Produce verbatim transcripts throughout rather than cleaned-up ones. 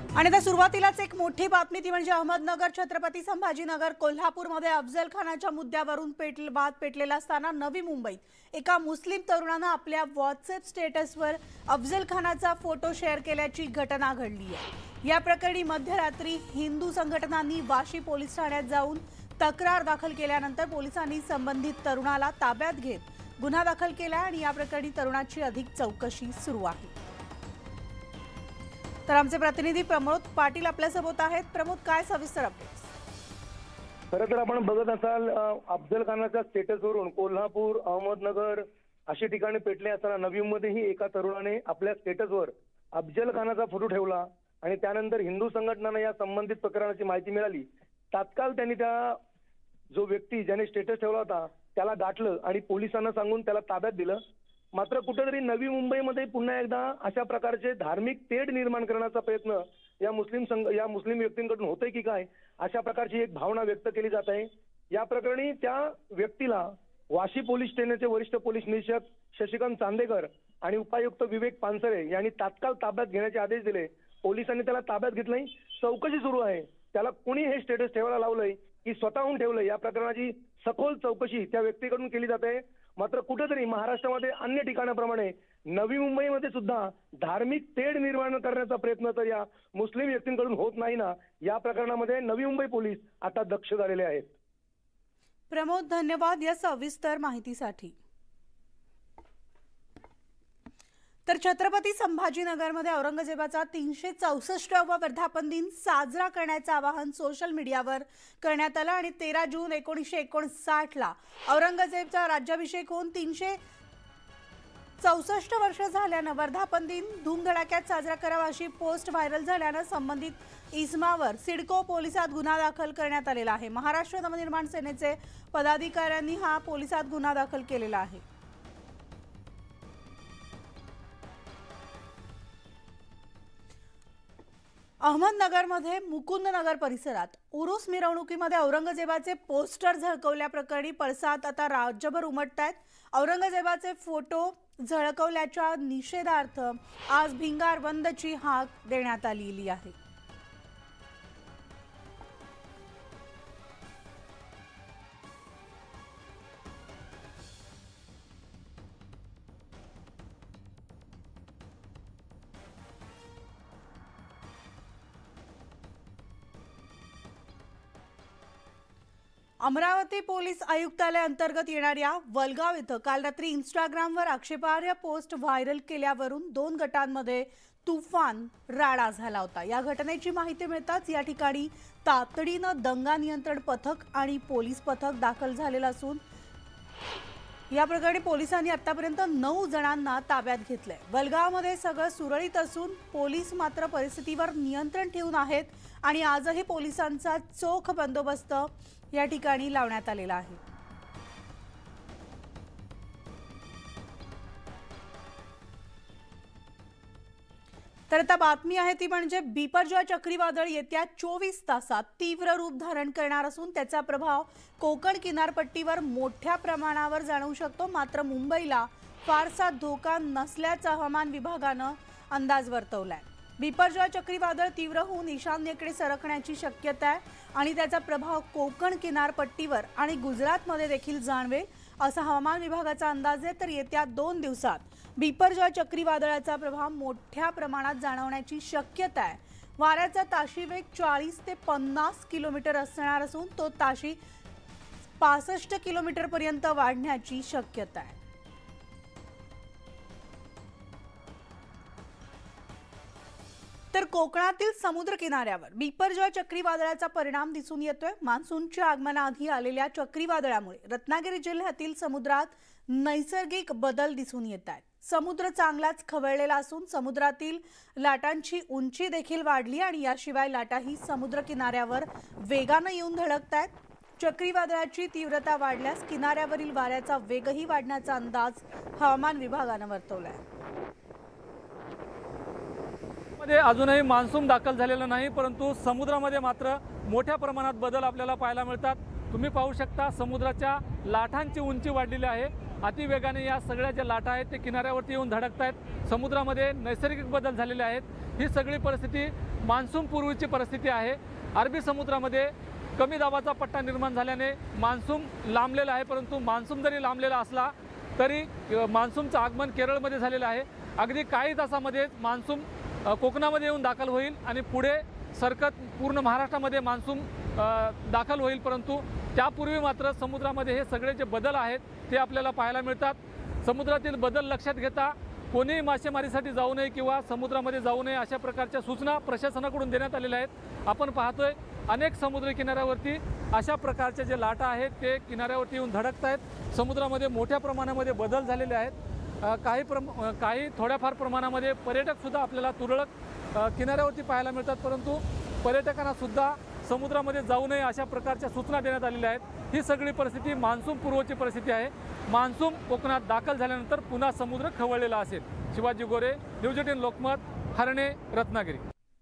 आणि आता सुरुवातीलाच एक मोठी बातमी ती म्हणजे अहमदनगर छत्रपती संभाजीनगर कोल्हापूरमध्ये अफजल खानाच्या मुद्द्यावरून पेटल वाद पेटलेला असताना नवी मुंबईत एका मुस्लिम तरुणाने आपल्या व्हॉट्सअप स्टेटसवर अफजल खानाचा फोटो शेअर केल्याची घटना घडली आहे। या प्रकरणी मध्यरात्री हिंदू संघटनांनी वाशी पोलीस ठाण्यात जाऊन तक्रार दाखल केल्यानंतर पोलिसांनी संबंधित तरुणाला ताब्यात घेत गुन्हा दाखल केला आणि या प्रकरणी तरुणाची अधिक चौकशी सुरू आहे। तर आमचे प्रतिनिधी प्रमोद पाटील आपल्या सोबत आहेत। प्रमोद, काय सविस्तर अपडेट्स? खरं तर आपण बघत असाल अफजल खानाच्या स्टेटसवरून कोल्हापूर, अहमदनगर अशी ठिकाणी पेटले असताना नवी मुंबईतही एका तरुणाने आपल्या स्टेटसवर अफजल खानाचा फोटो ठेवला आणि त्यानंतर हिंदू संघटनांना या संबंधित प्रकरणाची माहिती मिळाली। तात्काळ त्यांनी त्या जो व्यक्ती ज्याने स्टेटस ठेवला होता त्याला गाठलं आणि पोलिसांना सांगून त्याला ताब्यात दिलं। मात्र कुठेतरी नवी मुंबईमध्ये पुन्हा एकदा अशा प्रकारचे धार्मिक तेढ निर्माण करण्याचा प्रयत्न या मुस्लिम संघ या मुस्लिम व्यक्तींकडून होतोय की काय, अशा प्रकारची एक भावना व्यक्त केली जात आहे। या प्रकरणी त्या व्यक्तीला वाशी पोलीस स्टेशनचे वरिष्ठ पोलीस निरीक्षक शशिकांत चांदेकर आणि उपायुक्त विवेक पानसरे यांनी तात्काळ ताब्यात घेण्याचे आदेश दिले। पोलिसांनी त्याला ताब्यात घेतलंय, चौकशी सुरू आहे। त्याला कोणी हे स्टेटस ठेवायला लावलंय की स्वतःहून ठेवलंय, या प्रकरणाची सखोल चौकशी त्या व्यक्तीकडून केली जाते। मात्र कुठेतरी महाराष्ट्रामध्ये अन्य ठिकाणाप्रमाणे नवी मुंबईमध्ये सुद्धा धार्मिक तेढ निर्माण करण्याचा प्रयत्न तर या मुस्लिम व्यक्तींकडून होत नाही ना, या प्रकरणामध्ये नवी मुंबई पोलीस आता दक्ष झालेले आहेत। प्रमोद, धन्यवाद या सविस्तर माहितीसाठी। तर छत्रपती संभाजीनगरमध्ये औरंगजेबाचा तीनशे चौसष्टावा वर्धापन दिन साजरा करण्याचं आवाहन सोशल मीडियावर करण्यात आलं आणि तेरा जून एकोणीसशे एकोणसाठ ला औरंगजेबचा राज्याभिषेक होऊन तीनशे चौसष्ट वर्ष झाल्यानं वर्धापन दिन धूमधडाक्यात साजरा करावा अशी पोस्ट व्हायरल झाल्यानं संबंधित इसमावर सिडको पोलिसात गुन्हा दाखल करण्यात आलेला आहे। महाराष्ट्र नवनिर्माण सेनेचे पदाधिकाऱ्यांनी हा पोलिसात गुन्हा दाखल केलेला आहे। अहमदनगरमध्ये मुकुंदनगर परिसरात उरूस मिरवणुकीमध्ये औरंगजेबाचे पोस्टर झळकवल्याप्रकरणी पडसाद आता राज्यभर उमटतायत। औरंगजेबाचे फोटो झळकवल्याच्या निषेधार्थ आज भिंगार बंदची हाक देण्यात आलेली आहे। अमरावती पोलीस आयुक्तालय अंतर्गत येणाऱ्या वलगाव इथं काल रात्री इंस्टाग्रामवर आक्षेपार्ह पोस्ट व्हायरल केल्यावरून दोन गटांमध्ये तुफान राडा झाला होता। या घटनेची माहिती मिळताच या ठिकाणी तातडीनं दंगा नियंत्रण पथक आणि पोलीस पथक दाखल झालेलं असून या प्रकरणी पोलिसांनी आतापर्यंत नऊ जणांना ताब्यात घेतलंय। वलगावमध्ये सगळं सुरळीत असून पोलीस मात्र परिस्थितीवर नियंत्रण ठेवून आहेत आणि आजही पोलिसांचा चोख बंदोबस्त या ठिकाणी लावण्यात आलेला आहे। तर आता बातमी आहे ती म्हणजे बिपरजॉय चक्रीवादळ येत्या चोवीस तासात तीव्र रूप धारण करणार असून त्याचा प्रभाव कोकण किनारपट्टीवर मोठ्या प्रमाणावर जाणवू शकतो। मात्र मुंबईला फारसा धोका नसल्याचा हवामान विभागानं अंदाज वर्तवलाय। बिपरजॉय चक्रीवादळ तीव्र होऊन ईशान्येकडे सरकण्याची शक्यता आहे आणि त्याचा प्रभाव कोकण किनारपट्टीवर आणि गुजरातमध्ये देखील जाणवेल असा हवामान विभागाचा अंदाज आहे। तर येत्या दोन दिवसात बिपरजॉय चक्रीवादळाचा प्रभाव मोठ्या प्रमाणात जाणवण्याची शक्यता आहे। वाऱ्याचा ताशी वेग चाळीस ते पन्नास किलोमीटर असणार असून तो ताशी पासष्ट किलोमीटर पर्यंत वाढण्याची शक्यता आहे। तर कोकणातील समुद्र किनाऱ्यावर बिपरजॉय चक्रीवादळाचा परिणाम दिसून येतोय। मान्सूनच्या आगमनाआधी आलेल्या चक्रीवादळामुळे रत्नागिरी जिल्ह्यातील समुद्रात नैसर्गिक बदल दिसून येत आहेत। समुद्र चांगलाच खवळलेला असून समुद्रातील लाटांची उंची देखील वाढली आणि याशिवाय लाटाही समुद्र किनाऱ्यावर वेगाने येऊन धडकतायत। चक्रीवादळाची तीव्रता वाढल्यास किनाऱ्यावरील वाऱ्याचा वेगही वाढण्याचा अंदाज हवामान विभागानं वर्तवलाय। मध्ये अजूनही मान्सून दाखल झालेला नाही, परंतु समुद्रामध्ये मात्र मोठ्या प्रमाणात बदल आपल्याला पाहायला मिळतात। तुम्ही पाहू शकता समुद्राच्या लाटांची उंची वाढलेली आहे अतिवेगाने या सगळ्या ज्या लाटा आहेत ते किनाऱ्यावरती येऊन धडकत आहेत। समुद्रामध्ये नैसर्गिक बदल झालेले आहेत। ही सगळी परिस्थिती मान्सून पूर्वीची परिस्थिती आहे। अरबी समुद्रामध्ये कमी दाबाचा पट्टा निर्माण झाल्याने मान्सून लांबलेला आहे, परंतु मान्सून जरी लांबलेला असला तरी मान्सूनचं आगमन केरळमध्ये झालेलं आहे। अगदी काही तासामध्ये मान्सून कोकणामध्ये येऊन दाखल होईल आणि पुढे सरकत पूर्ण महाराष्ट्रामध्ये मान्सून दाखल होईल, परंतु त्यापूर्वी मात्र समुद्रामध्ये हे सगळे जे बदल आहेत ते आपल्याला पाहायला मिळतात। समुद्रातील बदल लक्षात घेता कोणीही मासेमारीसाठी जाऊ नये किंवा समुद्रामध्ये जाऊ नये अशा प्रकारच्या सूचना प्रशासनाकडून देण्यात आलेल्या आहेत। आपण पाहतोय अनेक समुद्र किनाऱ्यावरती अशा प्रकारचे जे लाटा आहेत ते किनाऱ्यावरती येऊन धडकत आहेत। समुद्रामध्ये मोठ्या प्रमाणामध्ये बदल झालेले आहेत। काही प्रम काही थोड्याफार प्रमाणामध्ये पर्यटकसुद्धा आपल्याला तुरळक किनाऱ्यावरती पाहायला मिळतात, परंतु पर्यटकांना सुद्धा समुद्रामध्ये जाऊ नये अशा प्रकारच्या सूचना देण्यात आलेल्या आहेत। ही सगळी परिस्थिती मान्सून पूर्वची परिस्थिती आहे। मान्सून कोकणात दाखल झाल्यानंतर पुन्हा समुद्र खवळलेला असेल। Shivaji Gore, news eighteen Lokmat, Harne, Ratnagiri.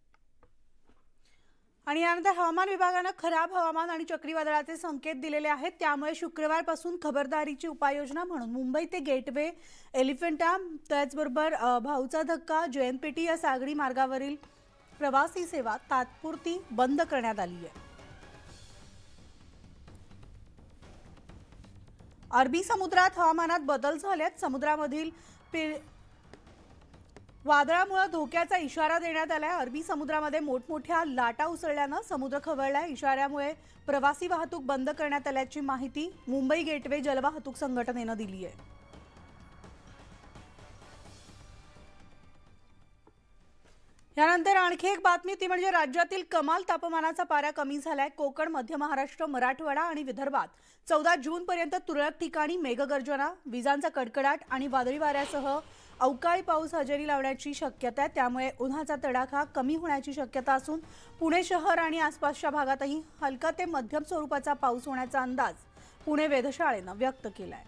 आणि यानंतर हवामान विभागाने खराब हवामान आणि चक्रीवादळाचे संकेत दिलेले आहेत, त्यामुळे शुक्रवारपासून खबरदारीची उपाययोजना म्हणून मुंबई ते गेटवे, एलिफंटा, त्याचबरोबर भाऊचा धक्का, जयंतपेटी या सागरी मार्गावरील प्रवासी सेवा तात्पुरती बंद करण्यात आली आहे। अरबी समुद्रात हवामानात बदल झालेत। समुद्रामधील वादळामुळे धोक्याचा इशारा देण्यात आलाय। अरबी समुद्रामध्ये मोठमोठ्या लाटा उसळल्याने समुद्र खवळलाय। इशाऱ्यामुळे प्रवासी वाहतूक बंद करण्यात आल्याची माहिती मुंबई गेटवे जलवाहतूक संघटनेने दिली आहे। यानंतर आणखी एक बातमी ती म्हणजे राज्यातील कमाल तापमानाचा पारा कमी झालाय। कोकण, मध्य महाराष्ट्र, मराठवाडा आणि विदर्भात चौदा जून पर्यंत तुरळक ठिकाणी मेघगर्जना, विजांचा कडकडाट आणि वादळी वाऱ्यासह अवकाळी पाऊस हजेरी लावण्याची शक्यता आहे। त्यामुळे उन्हाचा तडाखा कमी होण्याची शक्यता असून पुणे शहर आणि आसपासच्या भागातही हलका ते मध्यम स्वरूपाचा पाऊस होण्याचा अंदाज पुणे वेधशाळेने व्यक्त केलाय।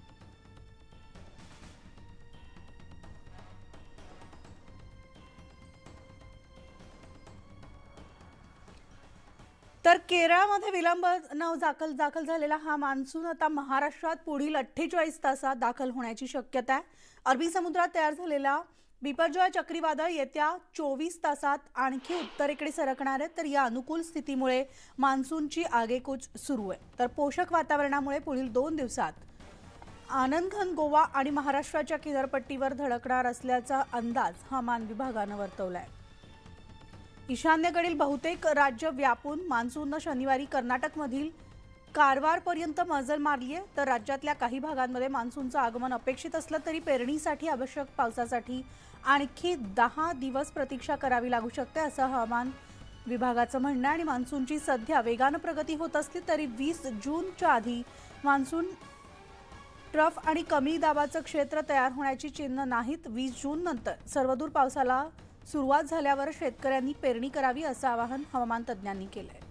तर केरळमध्ये विलंब न दाखल दाखल झालेला हा मान्सून आता महाराष्ट्रात पुढील अठ्ठेचाळीस तासात दाखल होण्याची शक्यता आहे। अरबी समुद्रात तयार झालेला बिपरजॉय चक्रीवादळ येत्या चोवीस तासात आणखी उत्तरेकडे सरकणार आहे। तर या अनुकूल स्थितीमुळे मान्सूनची आगेकूच सुरू आहे। तर पोषक वातावरणामुळे पुढील दोन दिवसात आनंदघन गोवा आणि महाराष्ट्राच्या किनारपट्टीवर धडकणार असल्याचा अंदाज हवामान विभागाने वर्तवलाय। ईशान्येकडील बहुतेक राज्य व्यापून मान्सूनने शनिवारी कर्नाटकमधील कारवारपर्यंत मजल मारली आहे। तर राज्यातल्या काही भागांमध्ये मान्सूनचं आगमन अपेक्षित असलं तरी पेरणीसाठी आवश्यक पावसासाठी आणखी दहा दिवस प्रतीक्षा करावी लागू शकते असं हवामान विभागाचं म्हणणं आहे। आणि मान्सूनची सध्या वेगाने प्रगती होत असली तरी वीस जूनच्या आधी मान्सून ट्रफ आणि कमी दाबाचं क्षेत्र तयार होण्याची चिन्ह नाहीत। वीस जून नंतर सर्वदूर पावसाला सुरुवात झाल्यावर शेतकऱ्यांनी पेरणी करावी असं आवाहन हवामान तज्ज्ञांनी केलंय।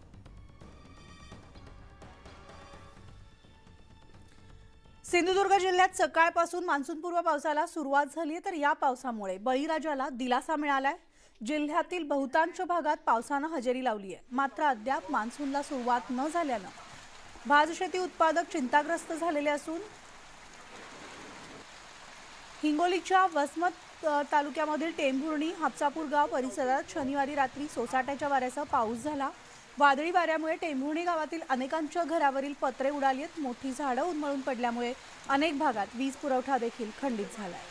सिंधुदुर्ग जिल्ह्यात सकाळपासून मान्सूनपूर्व पावसाला सुरुवात झाली आहे। तर या पावसामुळे बळीराजाला दिलासा मिळालाय। जिल्ह्यातील बहुतांश भागात पावसाने हजेरी लावली आहे, मात्र अद्याप मान्सूनला सुरुवात न झाल्याने भातशेती उत्पादक चिंताग्रस्त झालेले असून हिंगोलीच्या वसमत तालुक्यामधील टेंभुर्णी, हापसापूर गाव परिसरात शनिवारी रात्री सोसाट्याच्या वाऱ्यासह पाऊस झाला। वादळी वाऱ्यामुळे टेंभुर्णी गावातील अनेकांच्या घरावरील पत्रे उडाली आहेत। मोठी झाडं उन्मळून पडल्यामुळे अनेक भागात वीज पुरवठा देखील खंडित झाला आहे।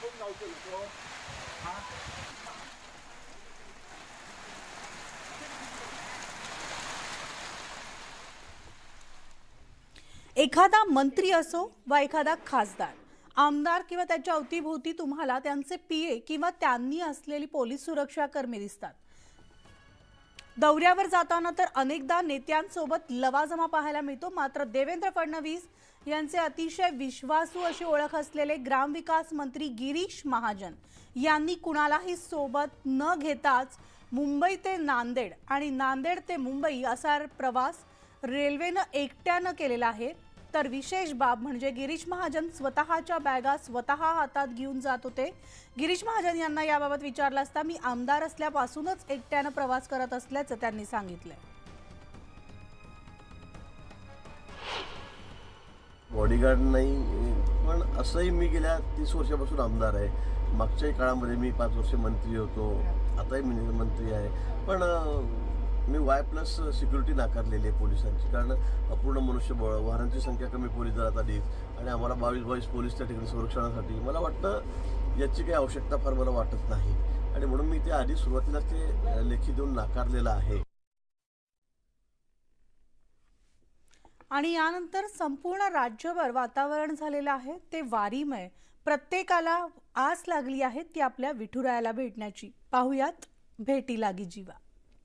एखादा मंत्री असो वा एखादा खासदार, आमदार किंवा त्याच्या अवतीभोवती तुम्हाला त्यांचे पीए किंवा त्यांनी असलेली पोलीस सुरक्षा कर्मी दिसतात। दौऱ्यावर जाताना तर अनेकदा नेत्यांसोबत लवाजमा पाहायला मिळतो। मात्र देवेंद्र फडणवीस यांचे अतिशय विश्वासू अशी ओळख असलेले ग्रामविकास मंत्री गिरीश महाजन यांनी कुणालाही सोबत न घेताच मुंबई ते नांदेड आणि नांदेड ते मुंबई असा प्रवास रेल्वेने एकट्याने केलेला आहे। तर विशेष बाब म्हणजे गिरीश महाजन स्वतःच्या बॅगा स्वतः हातात घेऊन जात होते। गिरीश महाजन यांना याबाबत विचारलं असता मी आमदार असल्यापासूनच एकट्याने प्रवास करत असल्याचं त्यांनी सांगितलं। बॉडीगार्ड नाही पण असंही मी गेल्या तीस वर्षापासून आमदार आहे. मागच्याही काळामध्ये मी पाच वर्ष मंत्री होतो, आताही मी मंत्री आहे. पण मी वाय प्लस सिक्युरिटी नाकारलेली आहे पोलिसांची, कारण अपूर्ण मनुष्यबळ, वाहनांची संख्या कमी पोलीस दलात आली आणि आम्हाला बावीस बावीस पोलीस त्या ठिकाणी संरक्षणासाठी. मला वाटतं याची काही आवश्यकता फार मला वाटत नाही आणि म्हणून मी ते आधी सुरुवातीलाच ते लेखी देऊन नाकारलेलं आहे. आणि यानंतर संपूर्ण राज्यभर वातावरण झालेलं आहे ते वारीमय. प्रत्येकाला आस लागली आहे ती आपल्या विठुरायाला भेटण्याची. पाहुयात भेटी लागी जीवा.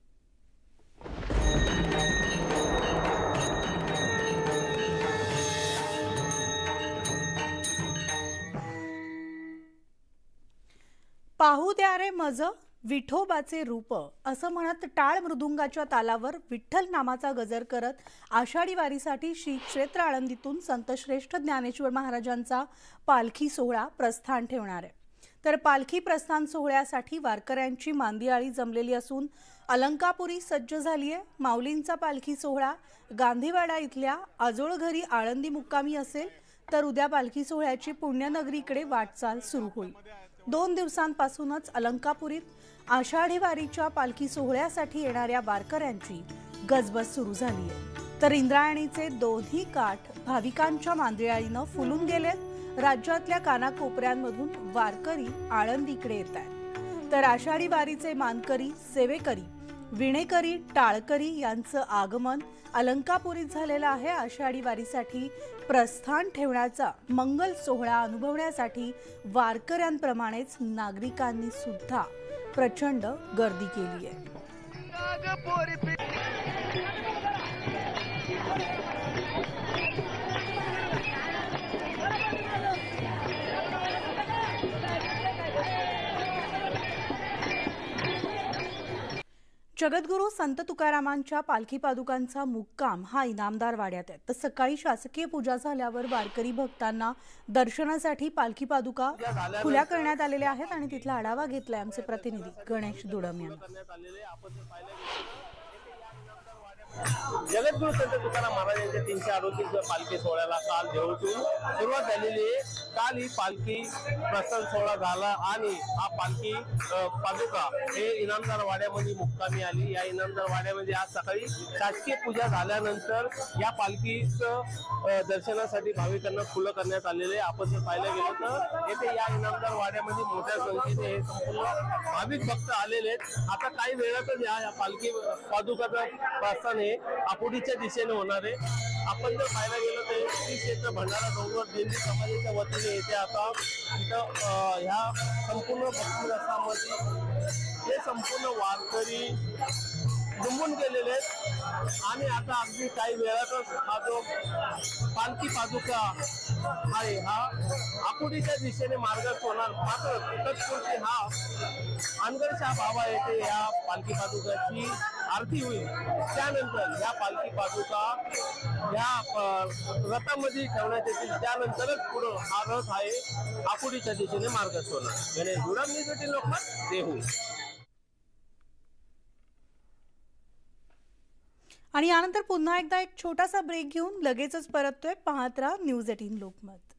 पाहू द्या रे मज विठोबाचे रूप असं म्हणत टाळ मृदुंगाच्या तालावर विठ्ठल नामाचा गजर करत आषाढी वारीसाठी श्री क्षेत्र आळंदीतून संतश्रेष्ठ ज्ञानेश्वर महाराजांचा पालखी सोहळा प्रस्थान ठेवणार आहे. तर पालखी प्रस्थान सोहळ्यासाठी वारकऱ्यांची मांदियाळी जमलेली असून अलंकापुरी सज्ज झाली आहे. माऊलींचा पालखी सोहळा गांधीवाडा इथल्या आजोळ घरी आळंदी मुक्कामी असेल, तर उद्या पालखी सोहळ्याची पुण्यनगरीकडे वाटचाल सुरू होईल. दोन दिवसांपासूनच अलंकापुरीत आषाढी वारीच्या पालखी सोहळ्यासाठी येणाऱ्या वारकऱ्यांची गजबज सुरू झाली आहे. तर इंद्रायणीचे दोन्ही काठ भाविकांच्या मांदियाळीनं फुलून गेलेत. राज्यातल्या कानाकोपऱ्यांमधून वारकरी आळंदीकडे येत आहेत. तर आषाढी वारीचे मानकरी, सेवेकरी, विणेकरी, टाळकरी यांचं आगमन अलंकापुरीत झालेलं आहे. आषाढी वारीसाठी प्रस्थान ठेवण्याचा मंगल सोहळा अनुभवण्यासाठी वारकऱ्यांप्रमाणेच नागरिकांनी सुद्धा प्रचंड गर्दी केली आहे. जगद्गुरू संत तुकारामांच्या पालखी पादुकांचा मुक्काम हा इनामदार वाड्यात आहे. तर सकाळी शासकीय पूजा झाल्यावर वारकरी भक्तांना दर्शनासाठी पालखी पादुका खुल्या करण्यात आलेल्या आहेत आणि तिथला आढावा घेतलाय आमचे प्रतिनिधी गणेश दुडम यांनी. जगद्गुरू संत तुकाराम महाराजांच्या तीनशे अडोतीस पालखी सोहळ्याला काल देहूतून सुरुवात झालेली आहे. काल ही पालखी प्रस्थान सोहळा झाला आणि हा पालखी पादुका हे इनामदार वाड्यामध्ये मुक्कामी आली. या इनामदार वाड्यामध्ये आज सकाळी शासकीय पूजा झाल्यानंतर या पालखीचं दर्शनासाठी भाविकांना खुलं करण्यात आलेले. आपण जर पाहायला गेलो तर येथे या इनामदार वाड्यामध्ये मोठ्या संख्येने हे संपूर्ण भाविक भक्त आलेले आहेत. आता काही वेळातच या पालखी पादुकाचं प्रस्थान हे आपुडीच्या दिशेने होणार आहे. आपण जर पाहायला गेलो तर श्री क्षेत्र भंडारा डोंगर दिंडी समाजाच्या वतीने येथे आता इथं ह्या संपूर्ण भक्ती रसामध्ये हे संपूर्ण वारकरी दुंबून गेलेले आहेत आणि आता अगदी काही वेळातच हा जो पालखी पादुका आहे हा आकुडीच्या दिशेने मार्गस्थ होणार. मात्र तत्पुरती हा अनगरशा बाबा येथे या पालखी पादुकाची आरती होईल. त्यानंतर या पालखी पादुका या रथामध्ये ठेवण्यात येतील. त्यानंतरच पुढं हा रथ आहे आकुडीच्या दिशेने मार्गस्थ होणार. Ganesh Dudam, news eighteen Lokmat, Dehu. आणि यानंतर पुन्हा एकदा एक छोटासा ब्रेक घेऊन लगेचच परततोय. पाहत राहा न्यूज एटीन लोकमत.